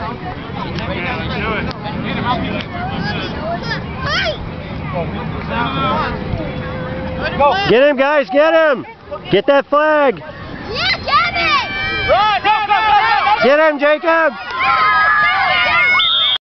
Get him, guys, get him! Get that flag! Yeah, get it! Get him, Jacob!